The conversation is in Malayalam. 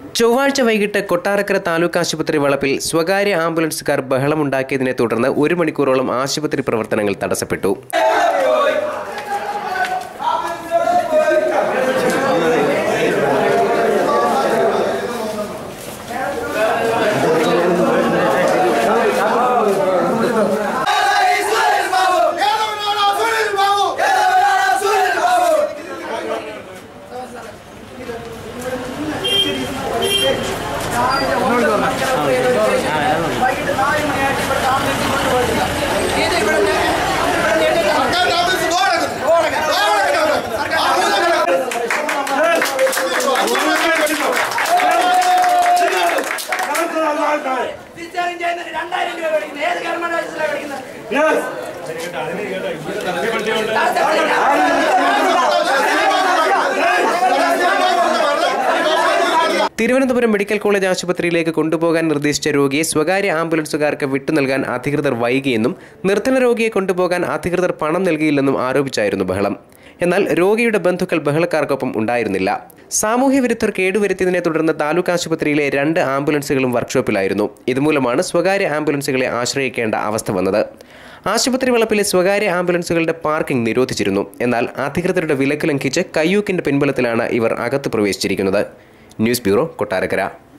ചൊവ്വാഴ്ച വൈകിട്ട് കൊട്ടാരക്കര താലൂക്ക് ആശുപത്രി വളപ്പിൽ സ്വകാര്യ ആംബുലൻസുകാർ ബഹളമുണ്ടാക്കിയതിനെ തുടർന്ന് 1 മണിക്കൂറോളം ആശുപത്രി പ്രവർത്തനങ്ങൾ തടസ്സപ്പെട്ടു. തിരുവനന്തപുരം മെഡിക്കൽ കോളേജ് ആശുപത്രിയിലേക്ക് കൊണ്ടുപോകാൻ നിർദ്ദേശിച്ച രോഗിയെ സ്വകാര്യ ആംബുലൻസുകാർക്ക് വിട്ടു നൽകാൻ അധികൃതർ വൈകിയെന്നും നിർധന രോഗിയെ കൊണ്ടുപോകാൻ അധികൃതർ പണം നൽകിയില്ലെന്നും ആരോപിച്ചായിരുന്നു ബഹളം. എന്നാൽ രോഗിയുടെ ബന്ധുക്കൾ ബഹളക്കാർക്കൊപ്പം ഉണ്ടായിരുന്നില്ല. സാമൂഹ്യ വിരുദ്ധർ കേടുവരുത്തിയതിനെ തുടർന്ന് താലൂക്ക് ആശുപത്രിയിലെ 2 ആംബുലൻസുകളും വർക്ക്ഷോപ്പിലായിരുന്നു. ഇതുമൂലമാണ് സ്വകാര്യ ആംബുലൻസുകളെ ആശ്രയിക്കേണ്ട അവസ്ഥ വന്നത്. ആശുപത്രി വളപ്പിലെ സ്വകാര്യ ആംബുലൻസുകളുടെ പാർക്കിംഗ് നിരോധിച്ചിരുന്നു. എന്നാൽ അധികൃതരുടെ വിലക്ക് ലംഘിച്ച് കയ്യൂക്കിന്റെ പിൻബലത്തിലാണ് ഇവർ അകത്ത് പ്രവേശിച്ചിരിക്കുന്നത്. News bureau, Kottarakkara.